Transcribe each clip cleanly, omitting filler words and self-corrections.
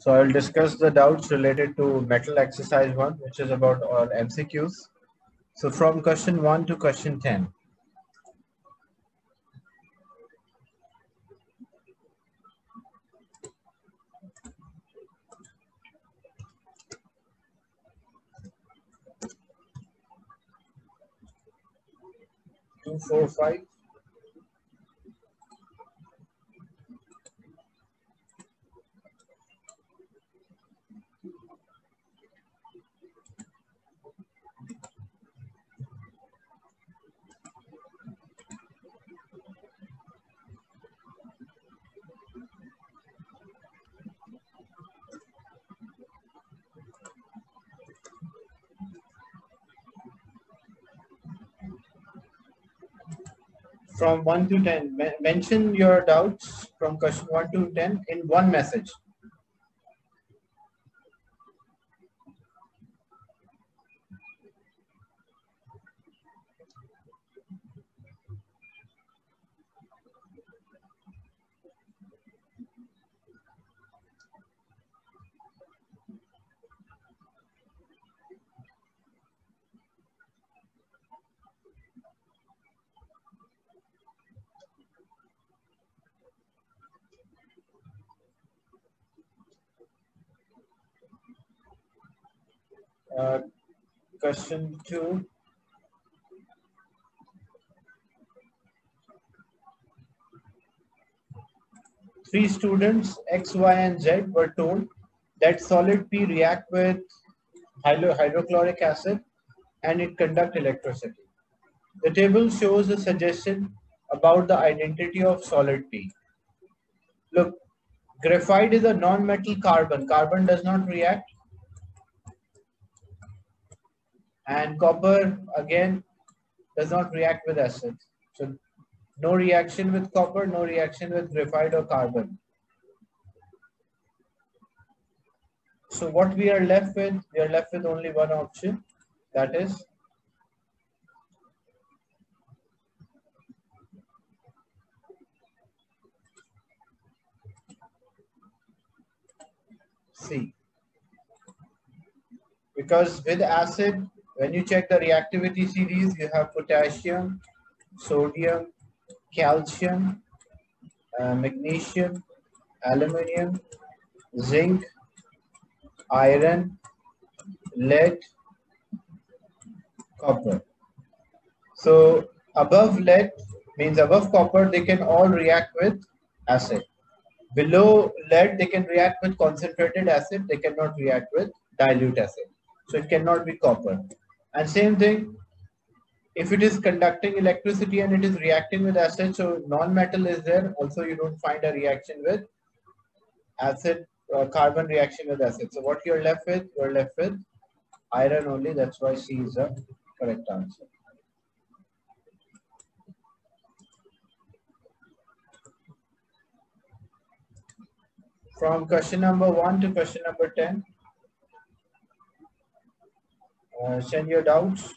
So I will discuss the doubts related to metal exercise 1, which is about all MCQs. So from question 1 to question 10. Two, four, five. From 1 to 10, mention your doubts from question 1 to 10 in one message. Question 2. Three students X, Y, and Z were told that solid P react with hydrochloric acid and it conduct electricity. The table shows a suggestion about the identity of solid P. Look, graphite is a non-metal carbon. Carbon does not react. And copper, again, does not react with acid. So no reaction with copper, no reaction with graphite or carbon. So what we are left with only one option, that is C. Because with acid, when you check the reactivity series, you have potassium, sodium, calcium, magnesium, aluminium, zinc, iron, lead, copper. So above lead means above copper, they can all react with acid. Below lead, they can react with concentrated acid. They cannot react with dilute acid. So it cannot be copper. And same thing, if it is conducting electricity and it is reacting with acid, so non-metal is there. Also, you don't find a reaction with acid or carbon reaction with acid. So what you're left with? You're left with iron only. That's why C is the correct answer. From question number 1 to question number 10. Send your doubts.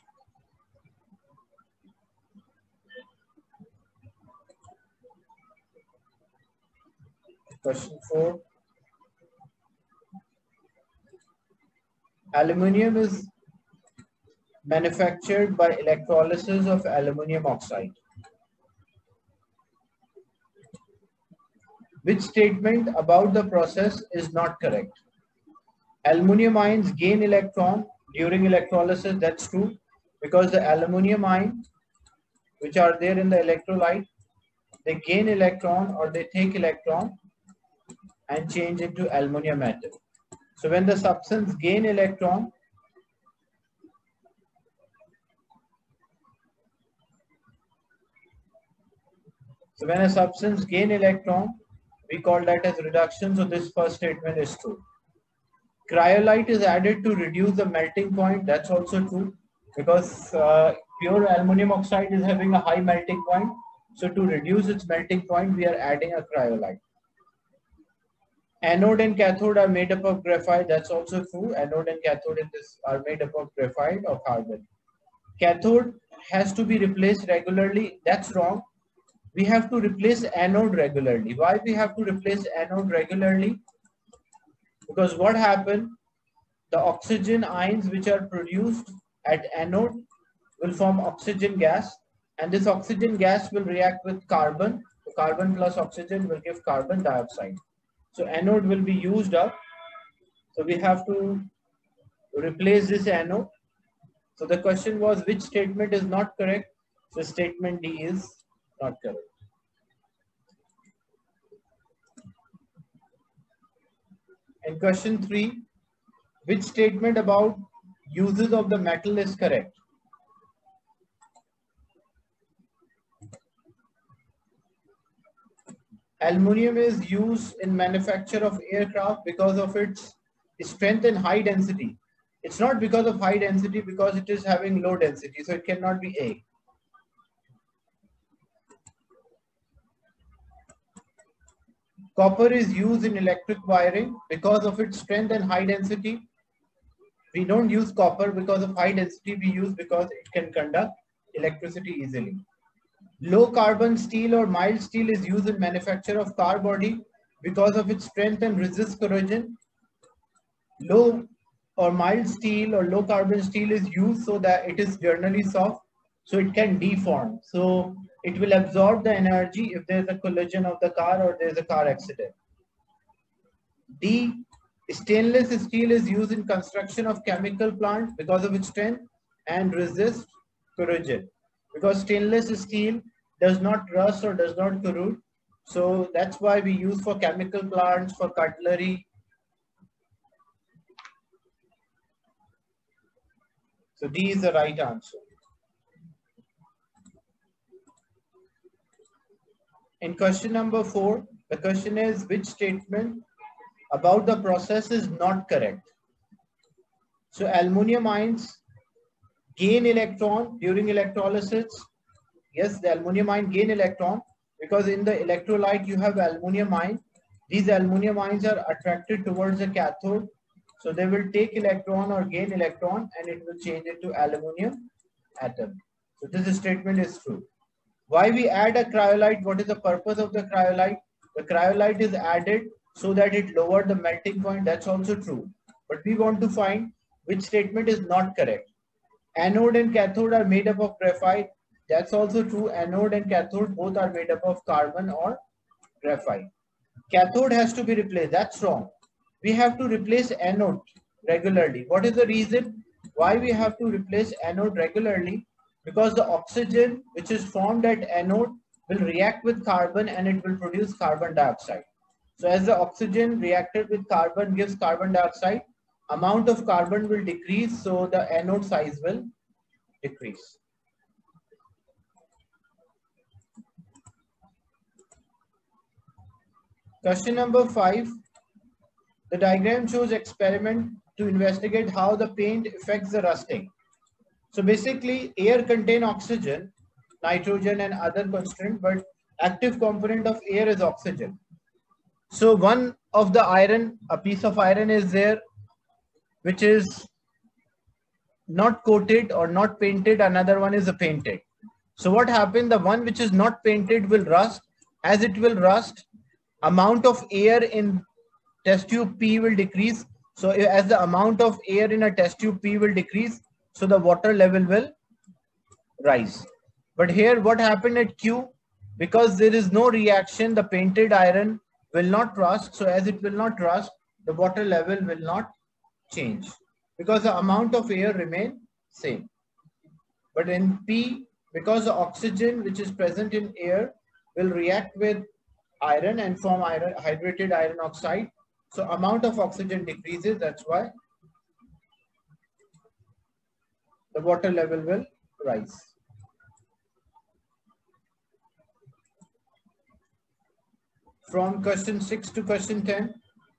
Question 4. Aluminium is manufactured by electrolysis of aluminium oxide. Which statement about the process is not correct? Aluminium ions gain electron during electrolysis. That's true, because the aluminium ions which are there in the electrolyte, they gain electron or they take electron and change into aluminium atom. So when the substance gain electron, when a substance gain electron, we call that as reduction. So this first statement is true. Cryolite is added to reduce the melting point. That's also true, because pure aluminum oxide is having a high melting point. So to reduce its melting point, we are adding a cryolite. Anode and cathode are made up of graphite. That's also true. Anode and cathode in this are made up of graphite or carbon. Cathode has to be replaced regularly. That's wrong. We have to replace anode regularly. Why we have to replace anode regularly? Because what happened, the oxygen ions which are produced at anode will form oxygen gas, and this oxygen gas will react with carbon. So carbon plus oxygen will give carbon dioxide. So anode will be used up. So we have to replace this anode. So the question was, which statement is not correct? So statement D is not correct. And question 3, which statement about uses of the metal is correct? Aluminium is used in manufacture of aircraft because of its strength and high density. It's not because of high density, because it is having low density, so it cannot be A. Copper is used in electric wiring because of its strength and high density. We don't use copper because of high density, we use because it can conduct electricity easily. Low carbon steel or mild steel is used in manufacture of car body because of its strength and resist corrosion. Low or mild steel or low carbon steel is used so that it is generally soft, so it can deform. So it will absorb the energy if there is a collision of the car or there is a car accident. D, stainless steel is used in construction of chemical plants because of its strength and resist corrosion. Because stainless steel does not rust or does not corrode. So that's why we use for chemical plants, for cutlery. So D is the right answer. In question number 4, the question is, which statement about the process is not correct? So aluminum ions gain electron during electrolysis. Yes, the aluminum ion gain electron because in the electrolyte you have aluminum ion. These aluminum ions are attracted towards the cathode. So they will take electron or gain electron and it will change into aluminum atom. So this statement is true. Why we add a cryolite? What is the purpose of the cryolite? The cryolite is added so that it lowered the melting point. That's also true. But we want to find which statement is not correct. Anode and cathode are made up of graphite. That's also true. Anode and cathode both are made up of carbon or graphite. Cathode has to be replaced. That's wrong. We have to replace anode regularly. What is the reason why we have to replace anode regularly? Because the oxygen which is formed at anode will react with carbon and it will produce carbon dioxide. So as the oxygen reacted with carbon gives carbon dioxide, amount of carbon will decrease, so the anode size will decrease. Question number 5. The diagram shows experiment to investigate how the paint affects the rusting. So basically, air contains oxygen, nitrogen and other constituents, but active component of air is oxygen. So one of the iron, a piece of iron is there, which is not coated or not painted, another one is a painted. So what happened, the one which is not painted will rust. As it will rust, amount of air in test tube P will decrease. So as the amount of air in a test tube P will decrease, so the water level will rise. But here what happened at Q, because there is no reaction, the painted iron will not rust. So as it will not rust, the water level will not change because the amount of air remain same. But in P, because the oxygen which is present in air will react with iron and form iron, hydrated iron oxide. So amount of oxygen decreases. That's why the water level will rise. From question 6 to question 10.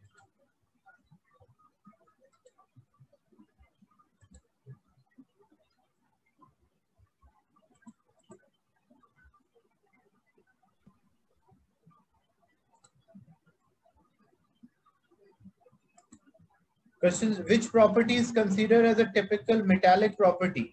Questions: which property is considered as a typical metallic property?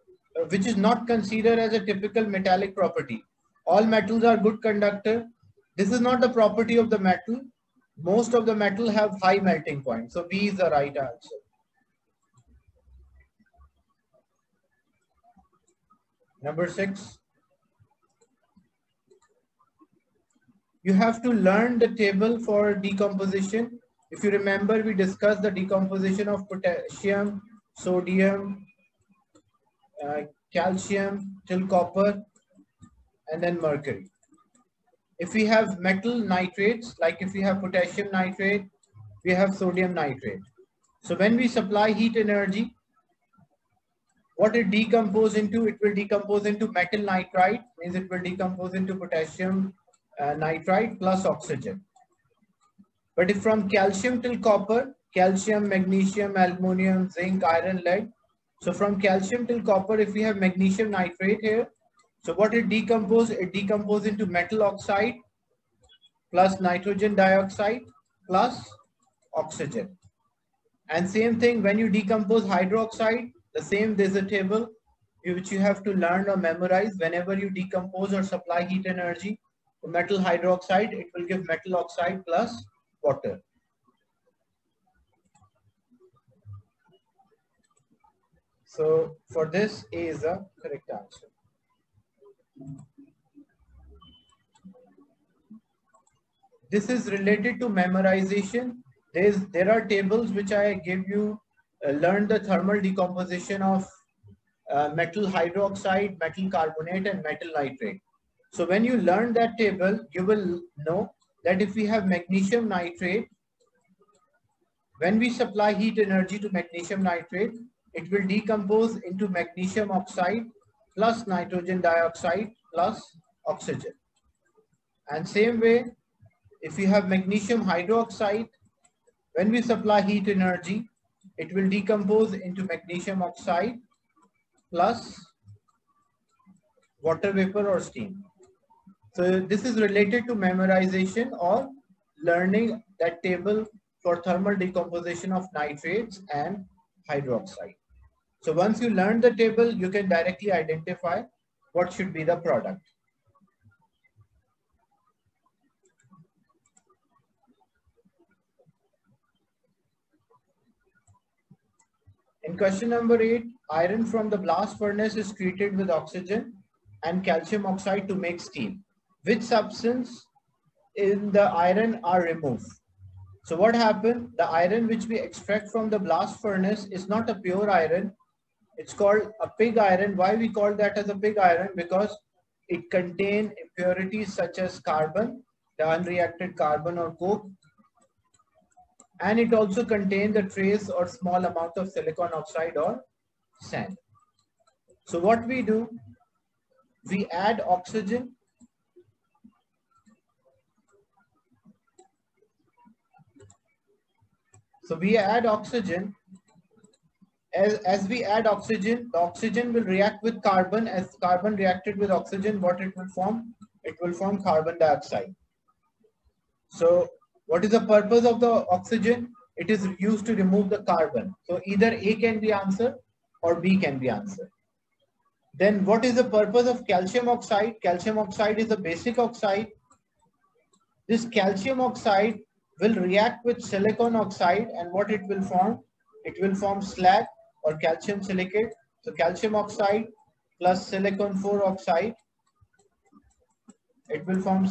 Which is not considered as a typical metallic property? All metals are good conductor. This is not the property of the metal. Most of the metal have high melting point. So B is the right answer. Number 6. You have to learn the table for decomposition. If you remember, we discussed the decomposition of potassium, sodium, calcium till copper, and then mercury. If we have metal nitrates, like if we have potassium nitrate, we have sodium nitrate. So when we supply heat energy, what it decomposes into, it will decompose into metal nitride, means it will decompose into potassium nitride plus oxygen. But if from calcium till copper, calcium, magnesium, aluminum, zinc, iron, lead. So from calcium till copper, if we have magnesium nitrate here, so what it decomposes into metal oxide plus nitrogen dioxide plus oxygen. And same thing when you decompose hydroxide, the same, there's a table which you have to learn or memorize. Whenever you decompose or supply heat energy to metal hydroxide, it will give metal oxide plus water. So for this, A is the correct answer. This is related to memorization. There are tables which I give you. Learn the thermal decomposition of metal hydroxide, metal carbonate, and metal nitrate. So when you learn that table, you will know that if we have magnesium nitrate, when we supply heat energy to magnesium nitrate, it will decompose into magnesium oxide plus nitrogen dioxide plus oxygen. And same way, if we have magnesium hydroxide, when we supply heat energy, it will decompose into magnesium oxide plus water vapor or steam. So this is related to memorization or learning that table for thermal decomposition of nitrates and hydroxide. So once you learn the table, you can directly identify what should be the product. In question number 8, iron from the blast furnace is treated with oxygen and calcium oxide to make steam. Which substance in the iron are removed? So what happened? The iron which we extract from the blast furnace is not a pure iron. It's called a pig iron. Why we call that as a pig iron? Because it contains impurities such as carbon, the unreacted carbon or coke, and it also contains a trace or small amount of silicon oxide or sand. So what we do, we add oxygen. So we add oxygen. As we add oxygen, the oxygen will react with carbon. As carbon reacted with oxygen, what it will form? It will form carbon dioxide. So what is the purpose of the oxygen? It is used to remove the carbon. So either A can be answered or B can be answered. Then what is the purpose of calcium oxide? Calcium oxide is a basic oxide. This calcium oxide will react with silicon oxide, and what it will form? It will form slag or calcium silicate. So calcium oxide plus silicon 4 oxide, it will form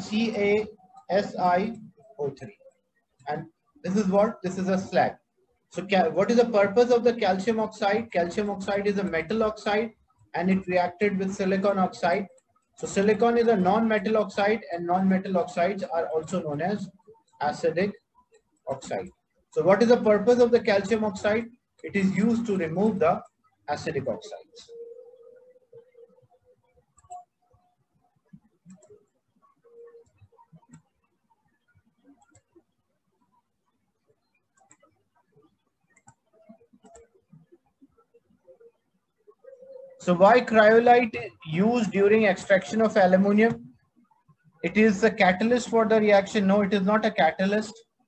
CaSiO3. And this is what? This is a slag. So what is the purpose of the calcium oxide? Calcium oxide is a metal oxide and it reacted with silicon oxide. So silicon is a non-metal oxide, and non-metal oxides are also known as acidic oxide. So what is the purpose of the calcium oxide? It is used to remove the acidic oxides. So why cryolite used during extraction of aluminium? It is a catalyst for the reaction. No, it is not a catalyst.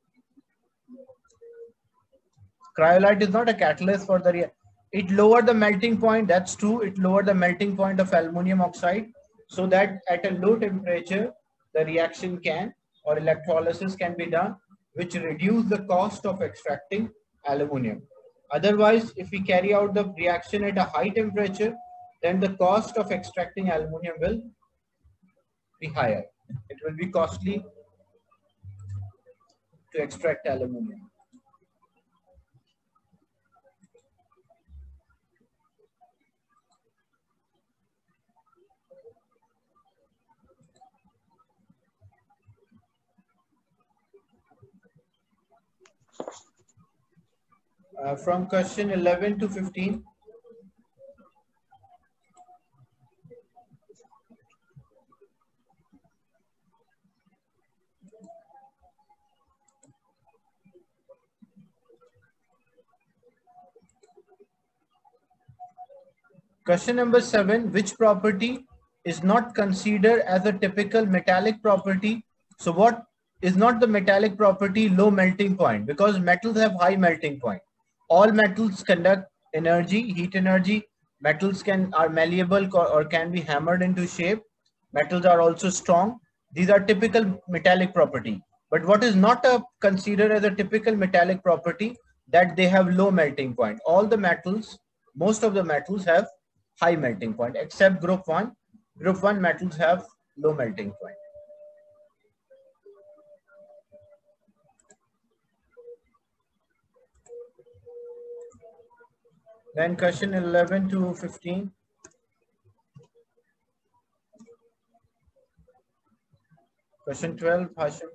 Cryolite is not a catalyst for the reaction. It lowered the melting point. That's true. It lowered the melting point of aluminium oxide so that at a low temperature, the reaction can or electrolysis can be done, which reduce the cost of extracting aluminum. Otherwise, if we carry out the reaction at a high temperature, then the cost of extracting aluminum will be higher. It will be costly to extract aluminum. From question 11 to 15. Question number 7, which property is not considered as a typical metallic property? So what is not the metallic property? Low melting point, because metals have high melting point. All metals conduct energy, heat energy. Metals are malleable or can be hammered into shape. Metals are also strong. These are typical metallic property. But what is not considered as a typical metallic property, that they have low melting point. All the metals, most of the metals have high melting point, except group 1. Group 1 metals have low melting point. Then question 11 to 15. Question 12, Hashim.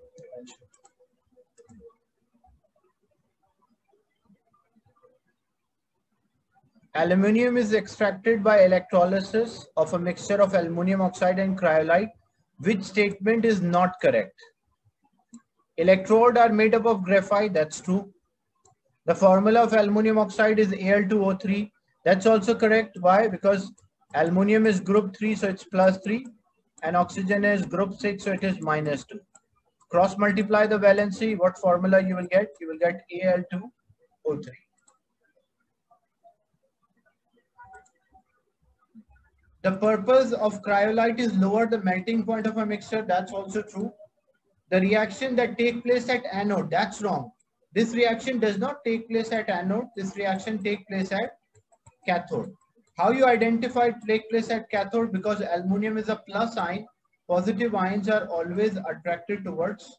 Aluminium is extracted by electrolysis of a mixture of aluminum oxide and cryolite. Which statement is not correct? Electrodes are made up of graphite. That's true. The formula of aluminum oxide is Al2O3. That's also correct. Why? Because aluminum is group 3, so it's +3. And oxygen is group 6, so it is -2. Cross multiply the valency. What formula you will get? You will get Al2O3. The purpose of cryolite is lower the melting point of a mixture. That's also true. The reaction that take place at anode, that's wrong. This reaction does not take place at anode. This reaction take place at cathode. How you identify it take place at cathode? Because aluminum is a plus ion. Positive ions are always attracted towards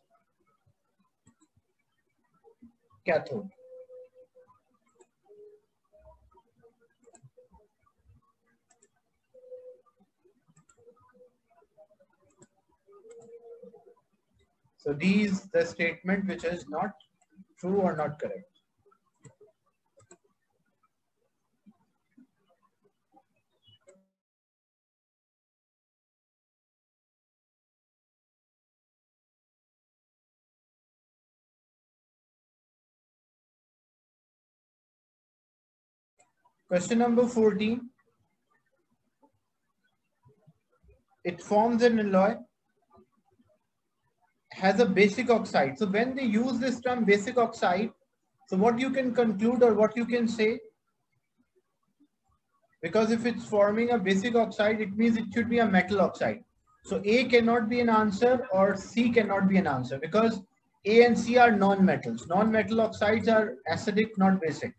cathode. So these the statement which is not true or not correct. Question number 14. It forms an alloy, has a basic oxide. So when they use this term basic oxide, so what you can conclude or what you can say, because if it's forming a basic oxide, it means it should be a metal oxide. So A cannot be an answer or C cannot be an answer, because A and C are non-metals. Non-metal oxides are acidic, not basic.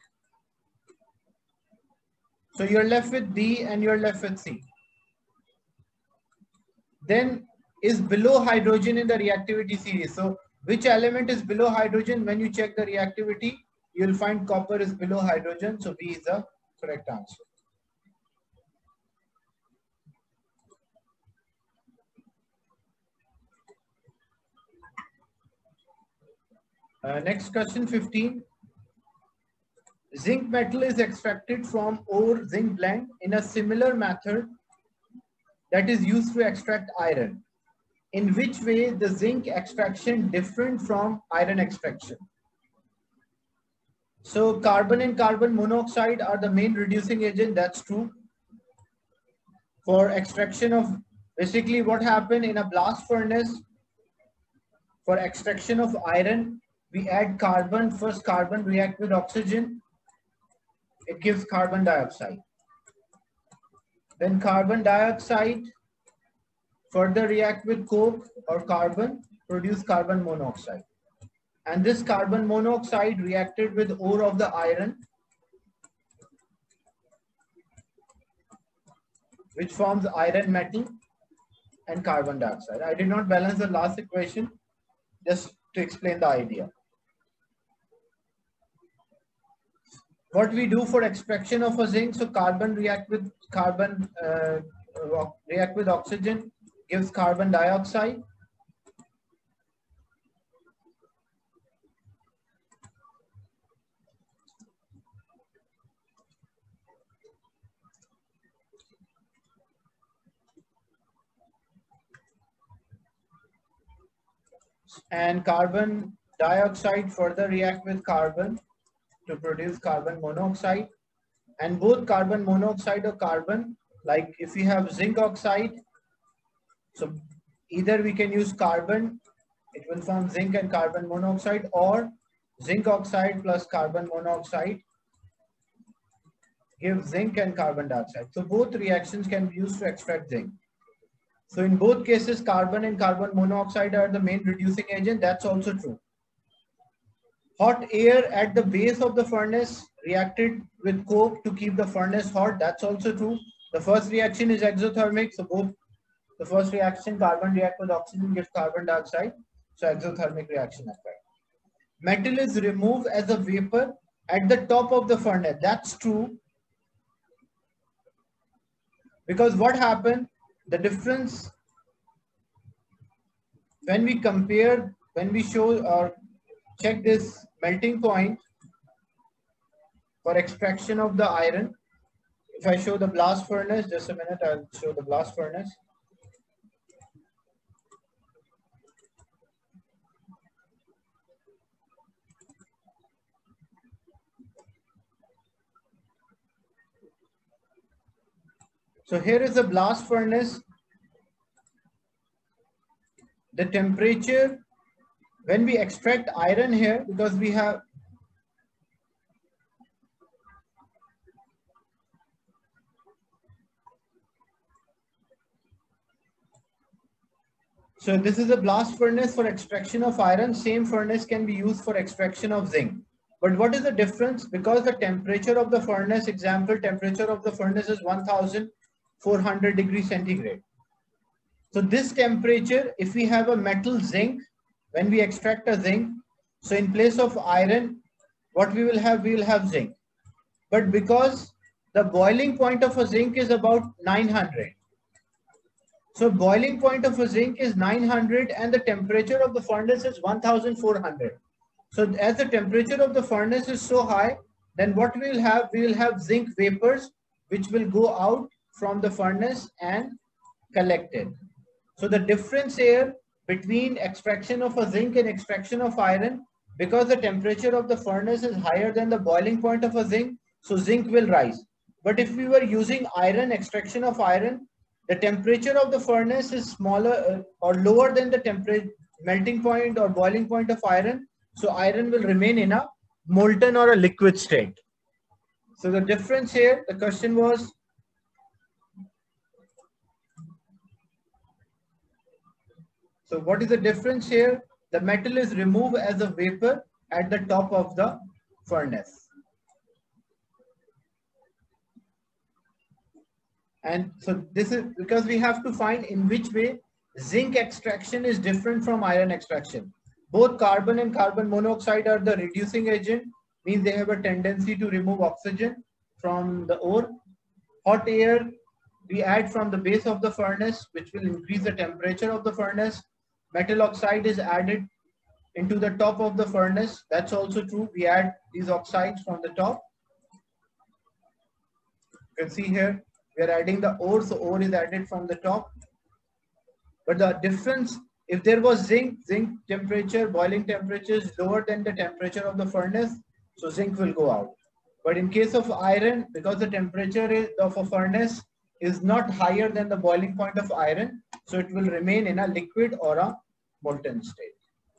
So you're left with D and you're left with C. Then is below hydrogen in the reactivity series. So which element is below hydrogen? When you check the reactivity, you'll find copper is below hydrogen. So B is the correct answer. Next question 15. Zinc metal is extracted from ore zinc blend in a similar method that is used to extract iron. In which way the zinc extraction different from iron extraction? So carbon and carbon monoxide are the main reducing agent. That's true. For extraction of, basically what happened in a blast furnace, for extraction of iron, we add carbon. First carbon react with oxygen. It gives carbon dioxide. Then carbon dioxide further react with coke or carbon. produce carbon monoxide. And this carbon monoxide reacted with ore of the iron, which forms iron metal and carbon dioxide. I did not balance the last equation just to explain the idea. What we do for extraction of a zinc, so carbon react with carbon, react with oxygen, gives carbon dioxide. And carbon dioxide further react with carbon to produce carbon monoxide. And both carbon monoxide or carbon, like if we have zinc oxide, so either we can use carbon, it will form zinc and carbon monoxide, or zinc oxide plus carbon monoxide gives zinc and carbon dioxide. So both reactions can be used to extract zinc. So in both cases, carbon and carbon monoxide are the main reducing agent. That's also true. Hot air at the base of the furnace reacted with coke to keep the furnace hot. That's also true. The first reaction is exothermic. So both the first reaction, carbon react with oxygen, gives carbon dioxide. So exothermic reaction occurs. Metal is removed as a vapor at the top of the furnace. That's true. Because what happened? The difference when we compare, when we show or check this melting point for extraction of the iron. If I show the blast furnace, just a minute, I'll show the blast furnace. So here is the blast furnace. The temperature, when we extract iron here, because we have so this is a blast furnace for extraction of iron. Same furnace can be used for extraction of zinc. But what is the difference? Because the temperature of the furnace, example, temperature of the furnace is 1400 degrees centigrade. So this temperature, if we have a metal zinc, when we extract a zinc, so in place of iron, what we will have zinc. But because the boiling point of a zinc is about 900. So boiling point of a zinc is 900 and the temperature of the furnace is 1400. So as the temperature of the furnace is so high, then what we will have zinc vapors which will go out from the furnace and collected. So the difference here between extraction of a zinc and extraction of iron, because the temperature of the furnace is higher than the boiling point of a zinc, so zinc will rise. But if we were using iron, extraction of iron, the temperature of the furnace is smaller or lower than the temperature melting point or boiling point of iron. So iron will remain in a molten or a liquid state. So the difference here, the question was, so what is the difference here? The metal is removed as a vapor at the top of the furnace. And so this is because we have to find in which way zinc extraction is different from iron extraction. Both carbon and carbon monoxide are the reducing agent, means they have a tendency to remove oxygen from the ore. Hot air we add from the base of the furnace, which will increase the temperature of the furnace. Metal oxide is added into the top of the furnace. That's also true. We add these oxides from the top. You can see here, we are adding the ore, so ore is added from the top. But the difference, if there was zinc temperature, boiling temperature is lower than the temperature of the furnace, so zinc will go out. But in case of iron, because the temperature of a furnace is not higher than the boiling point of iron, so it will remain in a liquid or a molten state.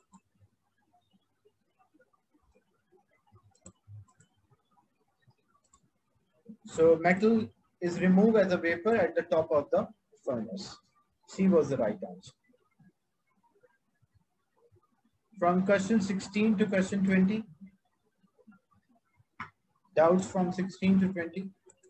So metal is removed as a vapor at the top of the furnace. C was the right answer. From question 16 to question 20. Doubts from 16 to 20.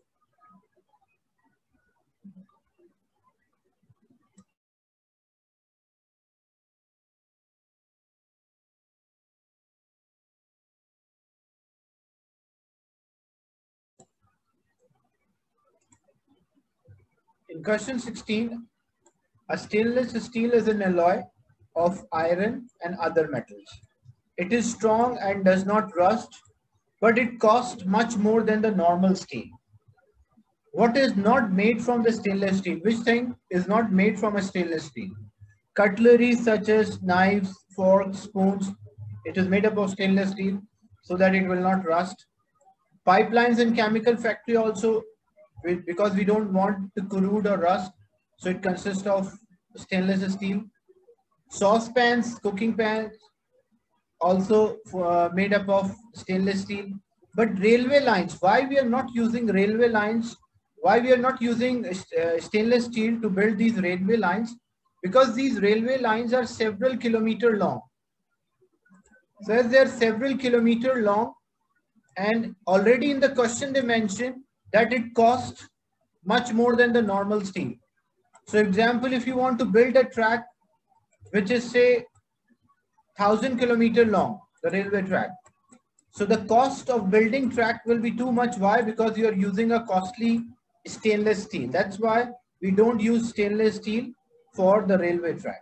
In question 16, a stainless steel is an alloy of iron and other metals. It is strong and does not rust, but it costs much more than the normal steel. What is not made from the stainless steel? Which thing is not made from a stainless steel? Cutlery such as knives, forks, spoons. It is made up of stainless steel so that it will not rust. Pipelines and chemical factory also, because we don't want to corrode or rust, so it consists of stainless steel. Saucepans, cooking pans, also made up of stainless steel. But railway lines, why we are not using railway lines? Why we are not using stainless steel to build these railway lines? Because these railway lines are several kilometers long. So as they are several kilometers long, and already in the question they mentioned that it costs much more than the normal steel. So example, if you want to build a track which is say 1,000 kilometers long, the railway track. So the cost of building track will be too much. Why? Because you are using a costly stainless steel. That's why we don't use stainless steel for the railway track.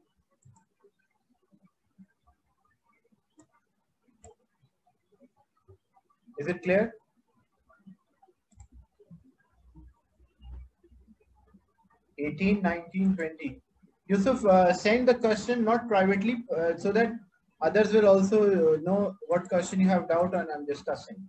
Is it clear? (18, 19, 20). Yusuf, send the question not privately so that others will also know what question you have doubt on I'm discussing.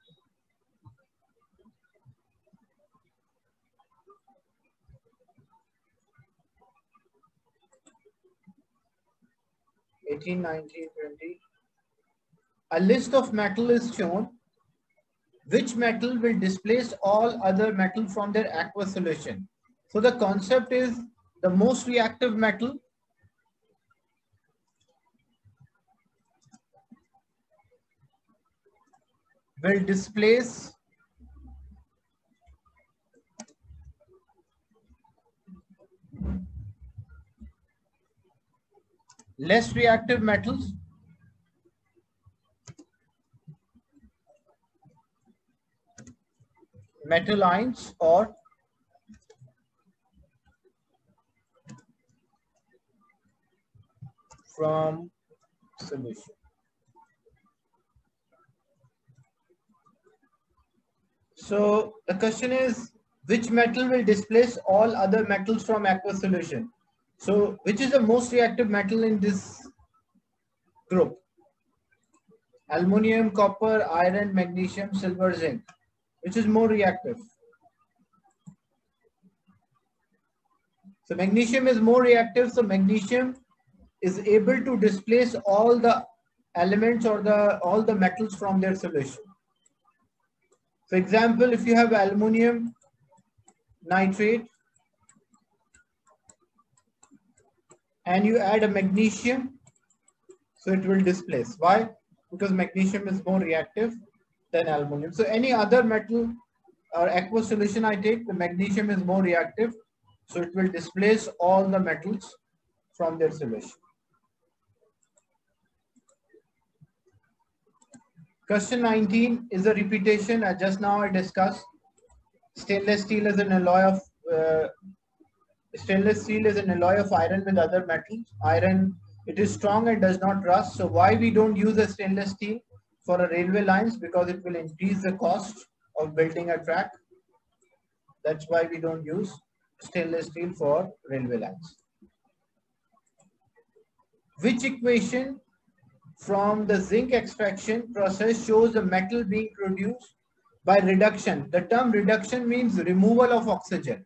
(18, 19, 20). A list of metal is shown. Which metal will displace all other metal from their aqueous solution? So the concept is the most reactive metal will displace less reactive metals metal ions or from solution. So the question is, which metal will displace all other metals from aqueous solution? So which is the most reactive metal in this group? Aluminium, copper, iron, magnesium, silver, zinc. Which is more reactive? So magnesium is more reactive. So magnesium is able to displace all the elements or all the metals from their solution. For example, if you have aluminium nitrate and you add a magnesium, so it will displace. Why? Because magnesium is more reactive than aluminium. So any other metal or aqueous solution I take, the magnesium is more reactive, so it will displace all the metals from their solution. Question 19 is a repetition. Just now I discussed stainless steel is an alloy of iron with other metals. Iron, it is strong and does not rust. So why we don't use a stainless steel for a railway lines? Because it will increase the cost of building a track. That's why we don't use stainless steel for railway lines. Which equation from the zinc extraction process shows the metal being produced by reduction? The term reduction means removal of oxygen.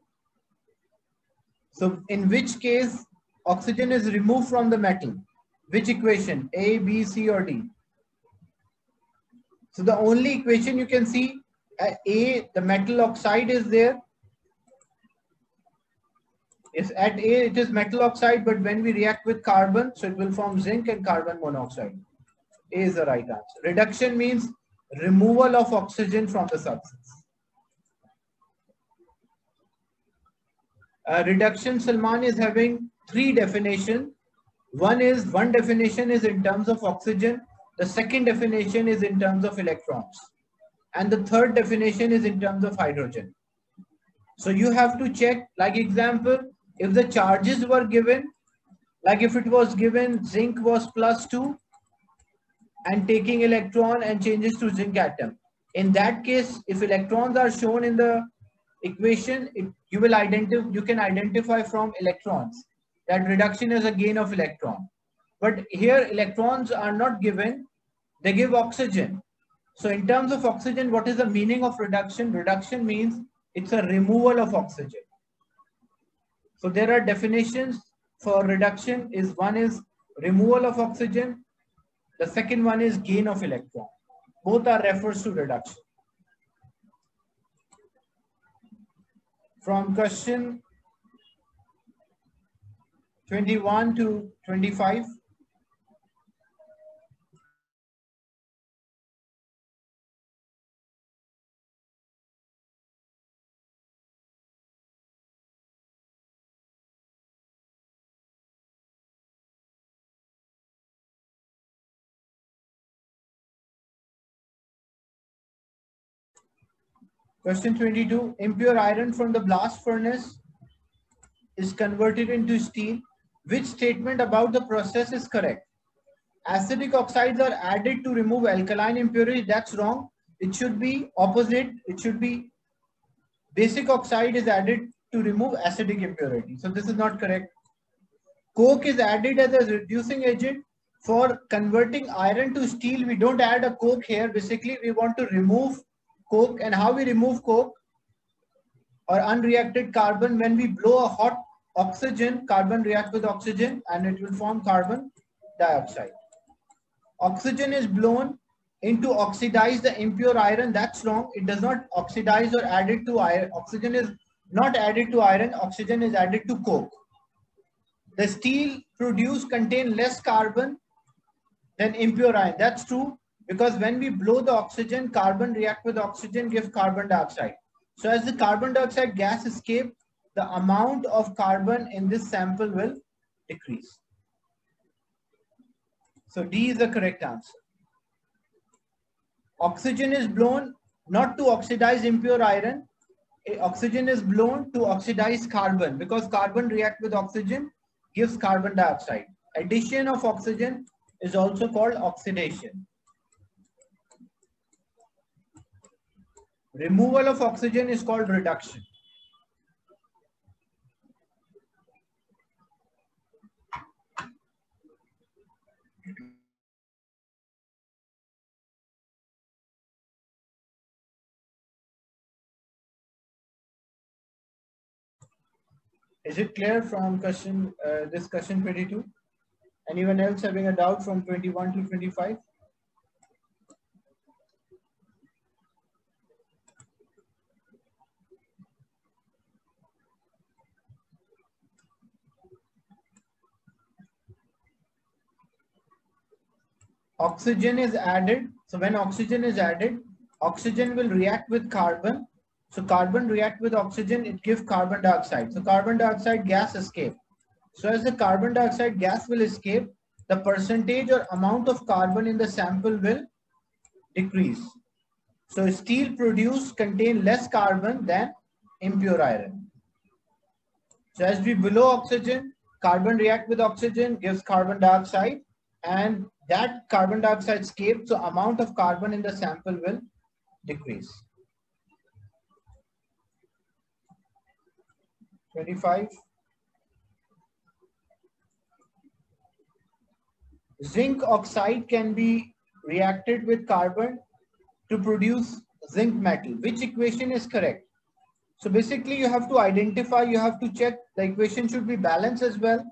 So in which case oxygen is removed from the metal? Which equation? A, B, C or D? So the only equation you can see, A, the metal oxide is there. If at A it is metal oxide, but when we react with carbon, so it will form zinc and carbon monoxide. A is the right answer. Reduction means removal of oxygen from the substance. Reduction, Salman, is having three definitions. One definition is in terms of oxygen. The second definition is in terms of electrons. And the third definition is in terms of hydrogen. So you have to check, like example, if the charges were given, like if it was given zinc was +2 and taking electron and changes to zinc atom. In that case, if electrons are shown in the equation, you can identify from electrons that reduction is a gain of electron. But here electrons are not given, they give oxygen. So in terms of oxygen, what is the meaning of reduction? Reduction means it's a removal of oxygen. So there are definitions for reduction. One is removal of oxygen. The second one is gain of electron. Both are refers to reduction. From question 21 to 25. Question 22, impure iron from the blast furnace is converted into steel. Which statement about the process is correct? Acidic oxides are added to remove alkaline impurity. That's wrong. It should be opposite. It should be basic oxide is added to remove acidic impurity. So this is not correct. Coke is added as a reducing agent for converting iron to steel. We don't add a coke here. Basically, we want to remove coke. And how we remove coke or unreacted carbon? When we blow a hot oxygen, carbon react with oxygen and it will form carbon dioxide. Oxygen is blown in to oxidize the impure iron. That's wrong. It does not oxidize or add it to iron. Oxygen is not added to iron. Oxygen is added to coke. The steel produced contain less carbon than impure iron. That's true, because when we blow the oxygen, carbon react with oxygen, gives carbon dioxide. So as the carbon dioxide gas escape, the amount of carbon in this sample will decrease. So D is the correct answer. Oxygen is blown not to oxidize impure iron. Oxygen is blown to oxidize carbon, because carbon react with oxygen, gives carbon dioxide. Addition of oxygen is also called oxidation. Removal of oxygen is called reduction. Is it clear from question this question 22? Anyone else having a doubt from 21 to 25? Oxygen is added. So when oxygen is added, oxygen will react with carbon. So carbon react with oxygen, it gives carbon dioxide. So carbon dioxide gas escape. So as the carbon dioxide gas will escape, the percentage or amount of carbon in the sample will decrease. So steel produced contain less carbon than impure iron. So as we below oxygen, carbon react with oxygen, gives carbon dioxide, and that carbon dioxide escapes, so amount of carbon in the sample will decrease. 25. Zinc oxide can be reacted with carbon to produce zinc metal. Which equation is correct? So basically you have to identify, you have to check the equation should be balanced as well.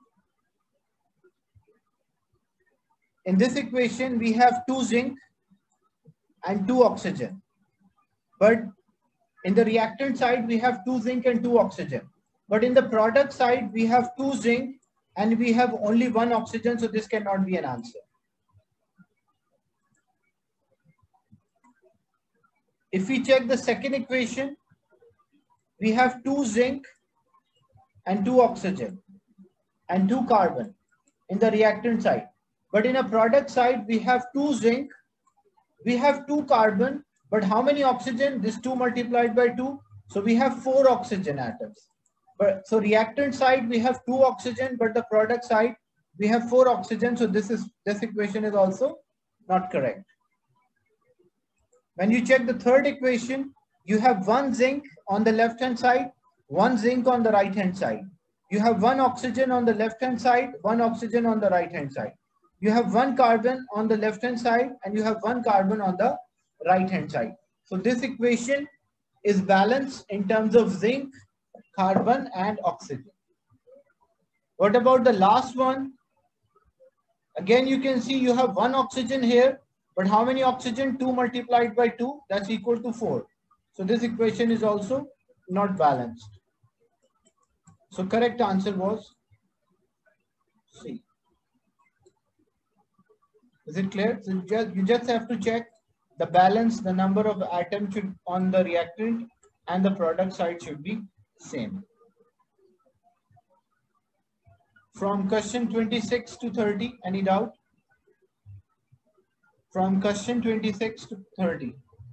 In this equation, we have 2 zinc and 2 oxygen. But in the reactant side, we have 2 zinc and 2 oxygen. But in the product side, we have 2 zinc and we have only 1 oxygen, so this cannot be an answer. If we check the second equation, we have 2 zinc and 2 oxygen and 2 carbon in the reactant side. But in a product side, we have 2 zinc, we have 2 carbon, but how many oxygen? This 2 multiplied by 2. So we have 4 oxygen atoms. But so reactant side, we have 2 oxygen, but the product side, we have 4 oxygen. So this equation is also not correct. When you check the third equation, you have 1 zinc on the left hand side, 1 zinc on the right hand side. You have 1 oxygen on the left hand side, 1 oxygen on the right hand side. You have 1 carbon on the left hand side and you have 1 carbon on the right hand side. So this equation is balanced in terms of zinc, carbon and oxygen. What about the last one? Again, you can see you have 1 oxygen here, but how many oxygen? 2 multiplied by 2, that's equal to 4. So this equation is also not balanced. So correct answer was C. Is it clear? So you just have to check the balance, the number of atoms should on the reactant and the product side should be same. From question 26 to 30, any doubt? From question 26 to 30.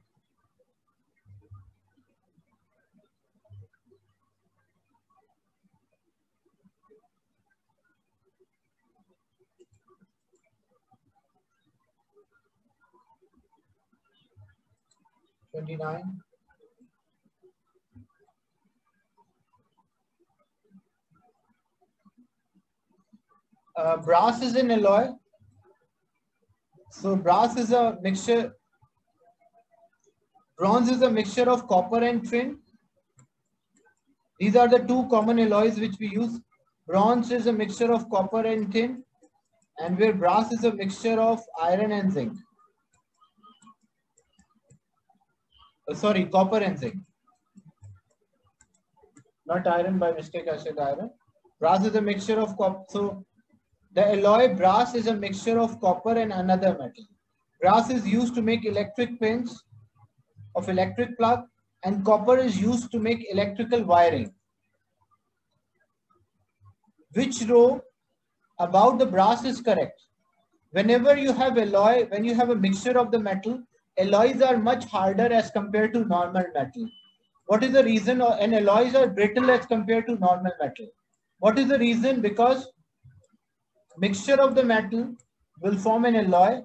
Brass is an alloy. So brass is a mixture. Bronze is a mixture of copper and tin. These are the 2 common alloys which we use. Bronze is a mixture of copper and tin, and where brass is a mixture of iron and zinc. Sorry, copper and zinc. Not iron, by mistake I said iron. Brass is a mixture of copper. So the alloy brass is a mixture of copper and another metal. Brass is used to make electric pins of electric plug, and copper is used to make electrical wiring. Which row about the brass is correct? Whenever you have alloy, when you have a mixture of the metal, alloys are much harder as compared to normal metal. What is the reason? And alloys are brittle as compared to normal metal. What is the reason? Because mixture of the metal will form an alloy.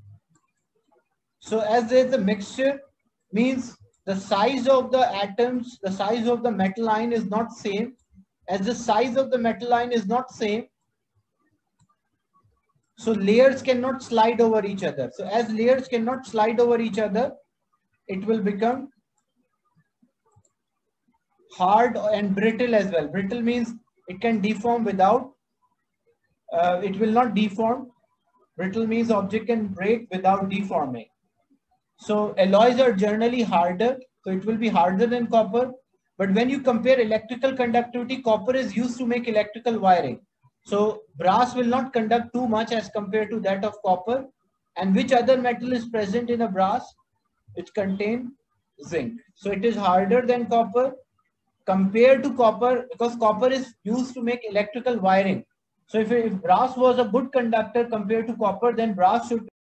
So as there is a mixture, means the size of the atoms, the size of the metal ion is not same. As the size of the metal ion is not same, so layers cannot slide over each other. So as layers cannot slide over each other, it will become hard and brittle as well. Brittle means it can deform without, it will not deform. Brittle means object can break without deforming. So alloys are generally harder, so it will be harder than copper. But when you compare electrical conductivity, copper is used to make electrical wiring. So brass will not conduct too much as compared to that of copper. And which other metal is present in a brass? It contains zinc. So it is harder than copper compared to copper, because copper is used to make electrical wiring. So if brass was a good conductor compared to copper, then brass should